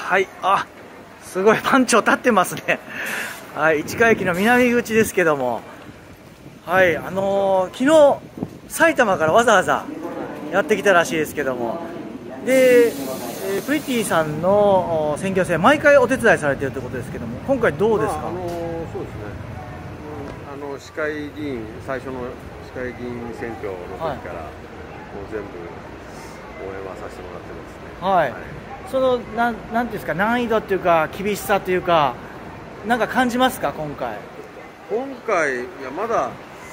はい、あ、すごい番長立ってますね。はい、市川駅の南口ですけども、はい、昨日埼玉からわざわざやってきたらしいですけども、で、プリティさんの選挙戦毎回お手伝いされているということですけども、今回どうですか？ そうですね、市会議員、最初の市会議員選挙の時から、もう全部応援はさせてもらってますね。 はい、そのなんていうんですか、難易度というか厳しさというか、なんか感じますか？今回いやまだ、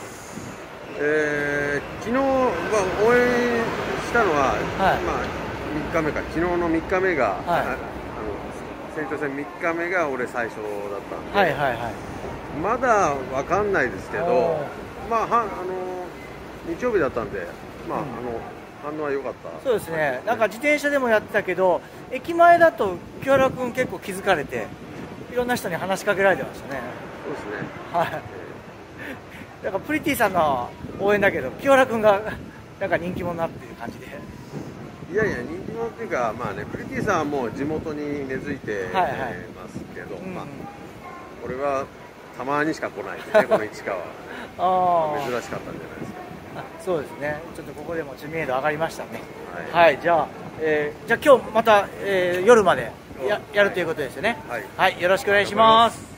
昨日は応援したのは、3日目か、昨日の3日目が、選挙戦3日目が俺最初だったんで、まだ分かんないですけど、日曜日だったんで、反応は良かった。 そうですね、なんか自転車でもやってたけど、駅前だと清原君結構気づかれて、いろんな人に話しかけられてましたね。 そうですね。 はい。だからプリティさんの応援だけど、清原君がなんか人気者になっていう感じで。 いやいや、人気者っていうか、プリティさんはもう地元に根付いてますけど、俺はたまにしか来ないですね、この市川は、珍しかったんじゃないですか。 そうですね、ちょっとここでも知名度上がりましたね。はい、じゃあ今日また、夜までやるということですよね。はい、よろしくお願いします。